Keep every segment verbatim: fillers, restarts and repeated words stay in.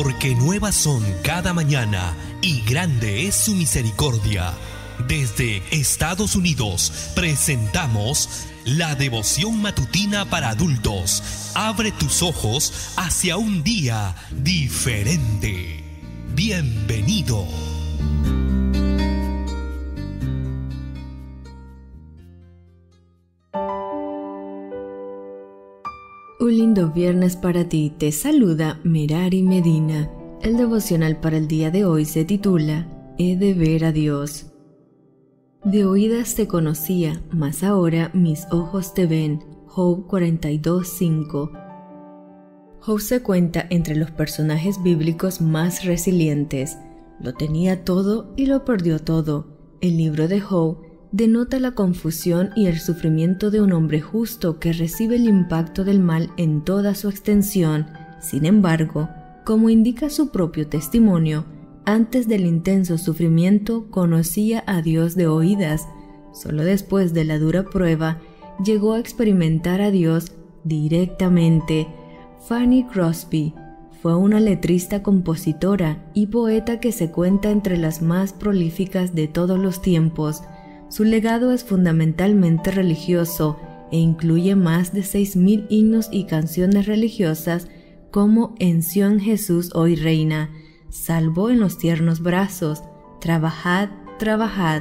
porque nuevas son cada mañana y grande es su misericordia. Desde Estados Unidos presentamos la devoción matutina para adultos. Abre tus ojos hacia un día diferente. Bienvenido. Un lindo viernes para ti, te saluda Merari Medina. El devocional para el día de hoy se titula He de ver a Dios. De oídas te conocía, mas ahora mis ojos te ven. Job cuarenta y dos, cinco. Job se cuenta entre los personajes bíblicos más resilientes. Lo tenía todo y lo perdió todo. El libro de Job denota la confusión y el sufrimiento de un hombre justo que recibe el impacto del mal en toda su extensión. Sin embargo, como indica su propio testimonio, antes del intenso sufrimiento conocía a Dios de oídas. Solo después de la dura prueba llegó a experimentar a Dios directamente. Fanny Crosby fue una letrista, compositora y poeta que se cuenta entre las más prolíficas de todos los tiempos. Su legado es fundamentalmente religioso e incluye más de seis mil himnos y canciones religiosas como En Sión Jesús hoy reina, Salvo en los tiernos brazos, Trabajad, trabajad,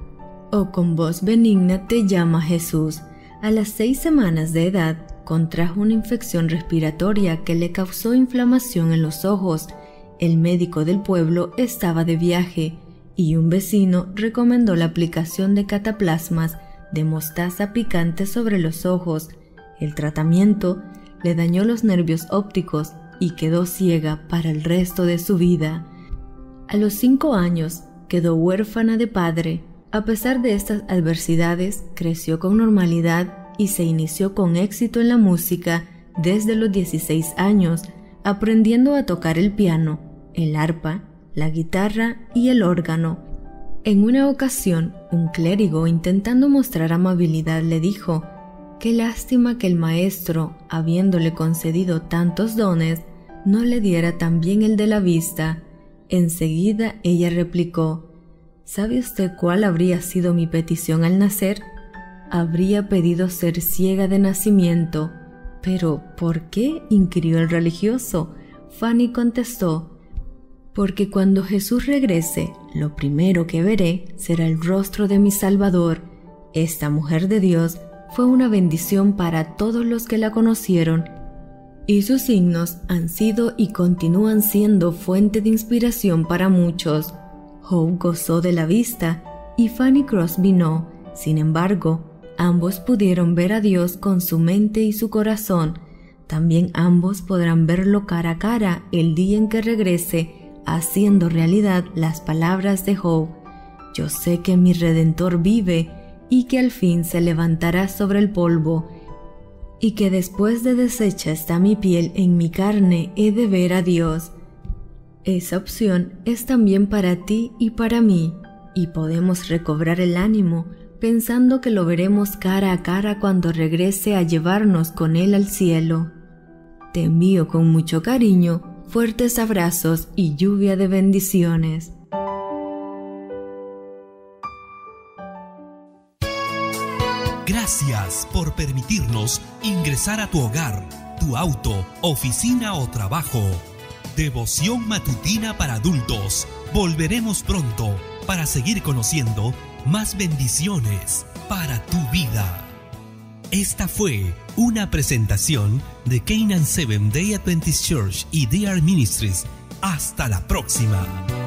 o Con voz benigna te llama Jesús. A las seis semanas de edad contrajo una infección respiratoria que le causó inflamación en los ojos. El médico del pueblo estaba de viaje y un vecino recomendó la aplicación de cataplasmas de mostaza picante sobre los ojos. El tratamiento le dañó los nervios ópticos y quedó ciega para el resto de su vida. A los cinco años quedó huérfana de padre. A pesar de estas adversidades, creció con normalidad y se inició con éxito en la música desde los dieciséis años, aprendiendo a tocar el piano, el arpa, la guitarra y el órgano. En una ocasión, un clérigo, intentando mostrar amabilidad, le dijo: «Qué lástima que el maestro, habiéndole concedido tantos dones, no le diera también el de la vista». Enseguida ella replicó: «¿Sabe usted cuál habría sido mi petición al nacer? Habría pedido ser ciega de nacimiento». «¿Pero por qué?», inquirió el religioso. Fanny contestó: «Porque cuando Jesús regrese, lo primero que veré será el rostro de mi Salvador». Esta mujer de Dios fue una bendición para todos los que la conocieron, y sus signos han sido y continúan siendo fuente de inspiración para muchos. Job gozó de la vista y Fanny Crosby no. Sin embargo, ambos pudieron ver a Dios con su mente y su corazón. También ambos podrán verlo cara a cara el día en que regrese, haciendo realidad las palabras de Job: «Yo sé que mi Redentor vive y que al fin se levantará sobre el polvo, y que después de deshecha está mi piel, en mi carne he de ver a Dios». Esa opción es también para ti y para mí, y podemos recobrar el ánimo pensando que lo veremos cara a cara cuando regrese a llevarnos con Él al cielo. Te envío con mucho cariño fuertes abrazos y lluvia de bendiciones. Gracias por permitirnos ingresar a tu hogar, tu auto, oficina o trabajo. Devoción matutina para adultos. Volveremos pronto para seguir conociendo más bendiciones para tu vida. Esta fue una presentación de Canaan Seventh Day Adventist Church y D R Ministries. Hasta la próxima.